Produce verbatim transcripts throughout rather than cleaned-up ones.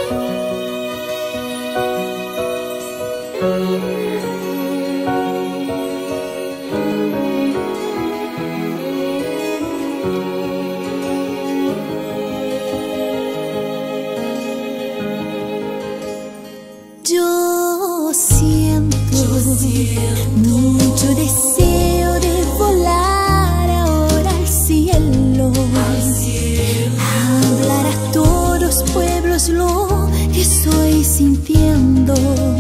Yo siento, mucho deseo de volar ahora al cielo, hablar a todos los pueblos lo que estoy sintiendo,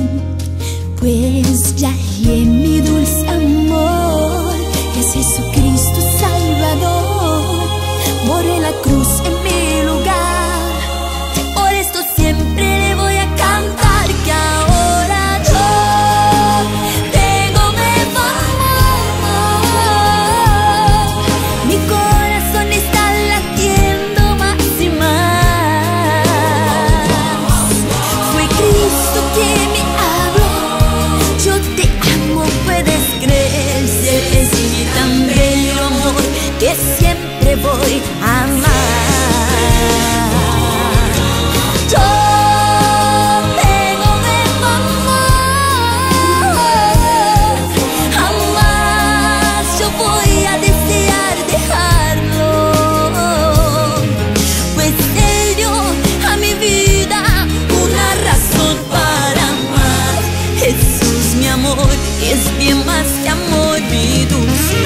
pues ya hallé mi dulce amor, que es Jesucristo Salvador, por la cruz en mi lugar. Por esto siempre le voy a cantar que ahora yo tengo nuevo amor. Mi corazón está latiendo más y más. Fue Cristo quien me habló. Yo te amo, puedes creer. Si es mi tan bello amor que siempre voy a amar. Es bien más que amor, mi dulce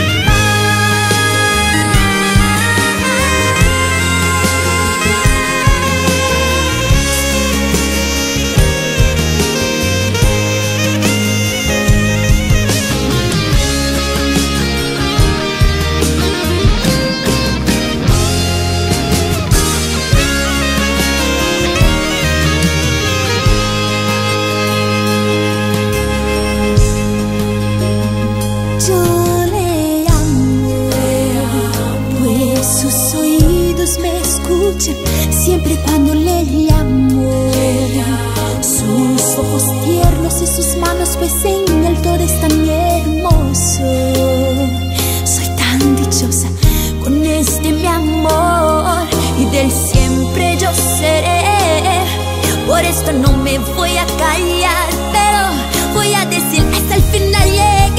siempre cuando le llamo, sus ojos tiernos y sus manos pues en él todo es tan hermoso. Soy tan dichosa con este mi amor y del siempre yo seré. Por esto no me voy a callar, pero voy a decir hasta el final llegar.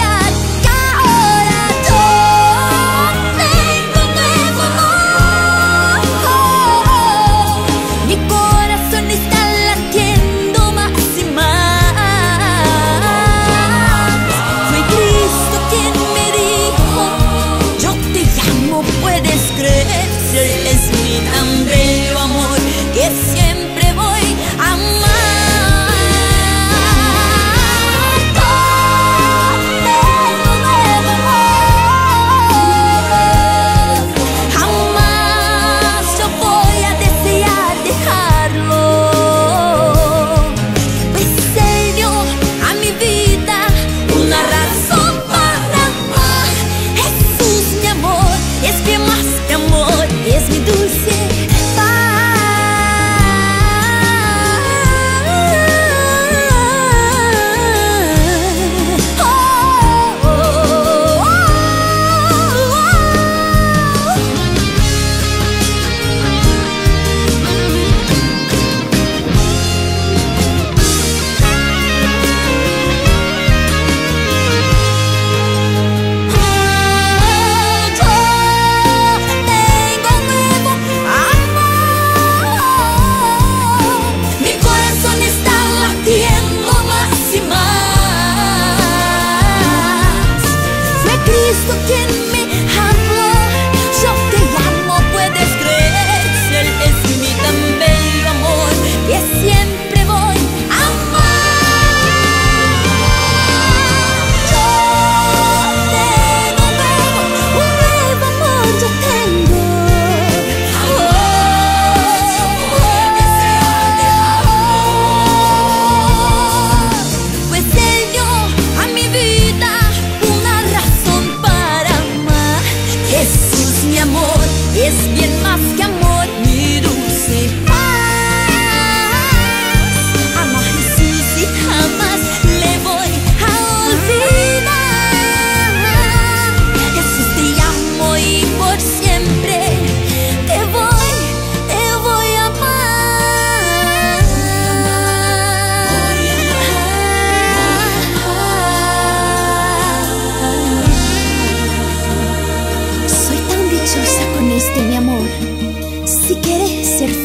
Es mi tan bello amor que siempre voy a amar.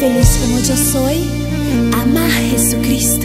feliz como yo soy, ama a Jesucristo.